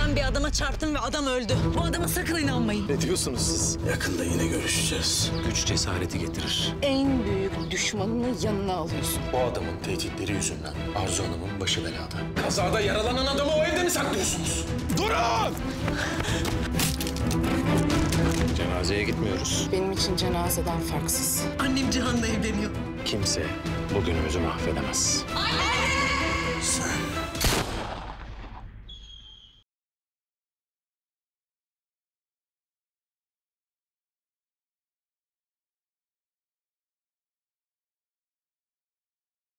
Ben bir adama çarptım ve adam öldü. Bu adama sakın inanmayın. Ne diyorsunuz siz? Yakında yine görüşeceğiz. Güç cesareti getirir. En büyük düşmanını yanına alıyorsun. O adamın tehditleri yüzünden Arzu Hanım'ın başı belada. Kazada yaralanan adamı o evde mi saklıyorsunuz? Durun! Cenazeye gitmiyoruz. Benim için cenazeden farksız. Annem Cihan'la evleniyor. Kimse bugünümüzü mahvedemez. Anne!